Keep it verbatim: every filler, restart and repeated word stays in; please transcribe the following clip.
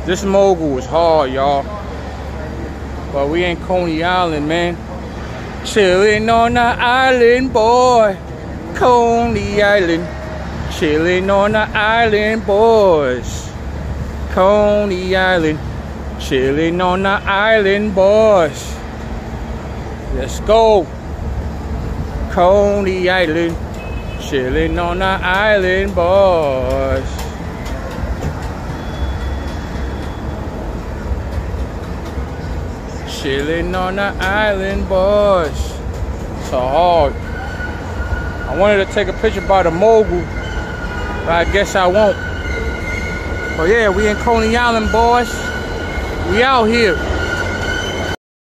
This mogul is hard, y'all. But we in Coney Island, man. Chilling on the island, boy. Coney Island. Chilling on the island, boys. Coney Island. Chilling on the island, boys. Let's go. Coney Island. Chilling on the island, boys. Chilling on the island, boys. So hard. I wanted to take a picture by the mogul, but I guess I won't. But yeah, we in Coney Island, boys. We out here.